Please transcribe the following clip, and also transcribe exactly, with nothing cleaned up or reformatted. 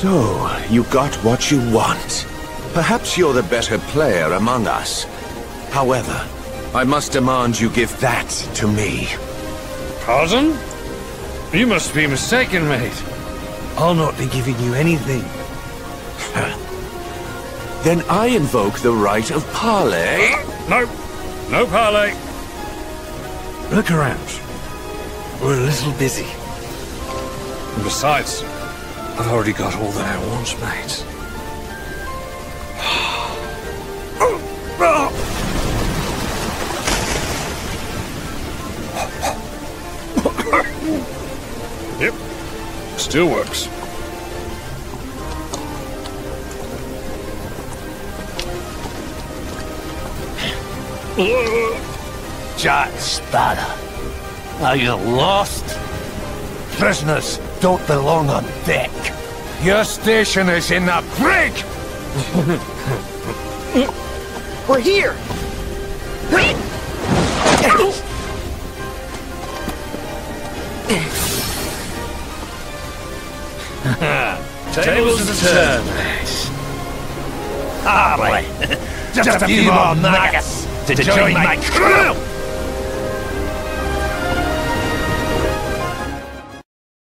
So, you got what you want. Perhaps you're the better player among us. However, I must demand you give that to me. Pardon? You must be mistaken, mate. I'll not be giving you anything. Then I invoke the right of parley. No. No parley. Look around. We're a little busy. And besides, I've already got all that I want, mate. Yep. Still works. Jack Sparrow, are you lost? Prisoners don't belong on deck. Your station is in the brig! We're here! Tables turn. Ah, boy. Just a few more maggots to join my crew!